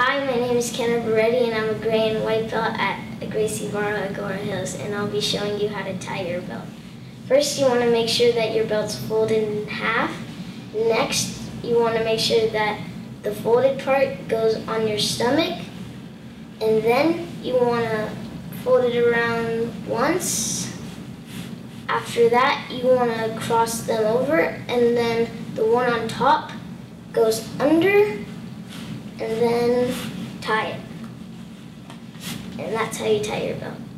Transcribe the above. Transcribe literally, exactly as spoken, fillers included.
Hi, my name is Kenna Beretti, and I'm a gray and white belt at Gracie Barra at Agora Hills, and I'll be showing you how to tie your belt. First, you want to make sure that your belt's folded in half. Next, you want to make sure that the folded part goes on your stomach, and then you want to fold it around once. After that, you want to cross them over, and then the one on top goes under, and then tie it. And that's how you tie your belt.